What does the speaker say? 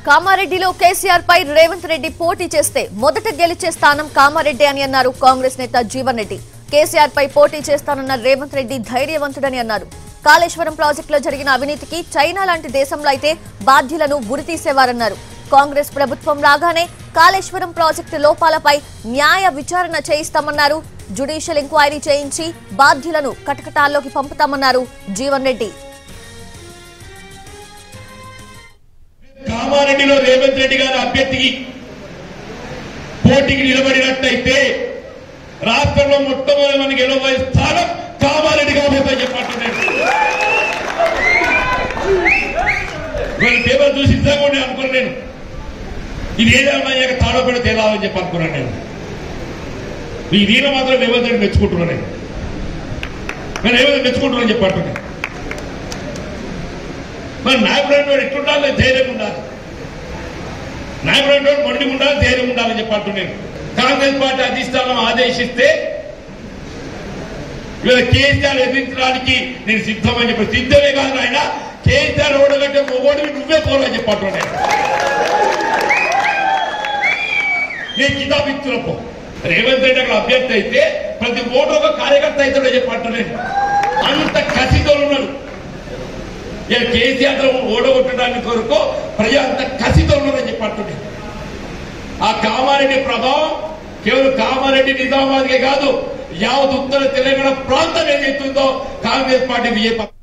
కామారెడ్డిలో కేసీఆర్ పై రేవంత్ రెడ్డి పోటీ చేస్తే మొదట గెలిచే స్థానం కామారెడ్డి అని అన్నారు కాంగ్రెస్ నేత జీవన్ రెడ్డి. కేసీఆర్ పై పోటీ చేస్తానన్న రేవంత్ రెడ్డి ధైర్యవంతుడని అన్నారు. కాళేశ్వరం ప్రాజెక్టులో జరిగిన అవినీతికి చైనా లాంటి దేశంలో అయితే బాధ్యులను ఉరితీసేవారన్నారు. కాంగ్రెస్ ప్రభుత్వం రాగానే కాళేశ్వరం ప్రాజెక్టు లోపాలపై న్యాయ విచారణ చేయిస్తామన్నారు. జ్యుడిషియల్ ఎంక్వైరీ చేయించి బాధ్యులను కటకటాల్లోకి పంపుతామన్నారు జీవన్ రెడ్డి. కామారెడ్డిలో రేవంత్ రెడ్డి గారి అభ్యర్థికి పోటీకి నిలబడినట్టయితే రాష్ట్రంలో మొట్టమొదటి మనకి గెలవబోయే స్థానం కామారెడ్డి కాబోతుందని చెప్పంటున్నాను. టేబుల్ చూసి ఇద్దాము అనుకున్నాను. నేను ఇది ఏదైనా తాడోపేడ తేలాలని చెప్పి అనుకున్నాను. నేను ఈ దీని మాత్రం రేవంత్ రెడ్డి మెచ్చుకుంటున్నాను. నేను రేవంత్ మెచ్చుకుంటున్నాను చెప్పి అంటున్నాను. మరి నాయకుడు ఎట్లుండాలి? ధైర్యం ఉండాలి. నాయకుడు మొండి ఉండాలి, ధైర్యం ఉండాలని చెప్పి అంటున్నాను. కాంగ్రెస్ పార్టీ అధిష్టానం ఆదేశిస్తే ఇవాళ కేసీఆర్ ఎదిరించడానికి నేను సిద్ధమని చెప్పి సిద్ధమే కాదు ఆయన కేసీఆర్ ఓడగట్టే ఓడివి నువ్వే పోవాలని చెప్పి అంటున్నాను. నేను కితాబిత్తులపో రేవంత్ రెడ్డి అక్కడ అభ్యర్థి అయితే ప్రతి ఓటు ఒక కార్యకర్త అవుతాడో చెప్పి అంటున్నాను. అంత కసితో ఉన్నాడు. కేసీఆర్ ఓడగొట్టడానికి కొరకు ప్రజలు అంత కసితో ఉన్నారని చెప్పి అంటున్నాను. ఆ కామారెడ్డి ప్రభావం కేవలం కామారెడ్డి నిజామాబాద్కే కాదు యావత్ ఉత్తర తెలంగాణ ప్రాంతం ఏదైతుందో కాంగ్రెస్ పార్టీ విజయ